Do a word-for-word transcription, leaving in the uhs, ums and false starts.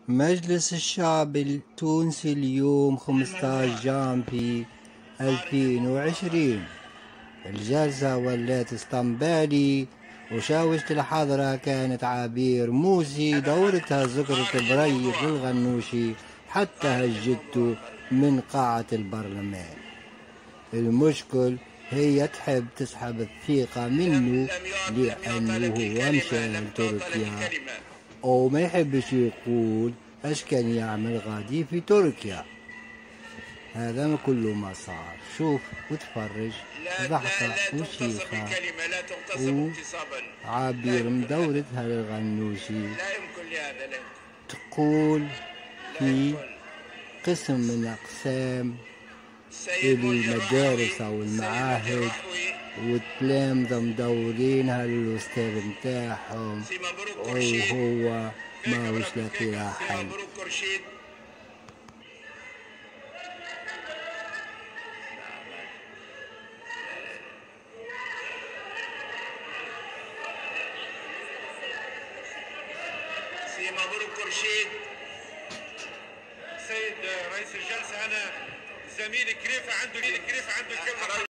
مجلس الشعب التونسي اليوم خمسة عشر جانفي ألفين وعشرين. الجلسة ولات اسطنبالي، وشاوشة الحضرة كانت عبير موسي، دورتها ذكرت بريد الغنوشي حتى هجته من قاعة البرلمان. المشكل هي تحب تسحب الثقة منه لأنه هو مشى لتركيا وما يحبش يقول اش كان يعمل غادي في تركيا. هذا كله ما صار. شوف وتفرج ضحكة وشيخة وعبير مدورتها للغنوشي تقول في قسم من أقسام المدارس أو المعاهد والتلامذة مدورينها للأستاذ متاعهم وهو ما وش لاقي لها حل. سي مبروك خورشيد. سيد رئيس الجلسة، أنا زميلي كريفة عنده كريفة عنده الكلمة.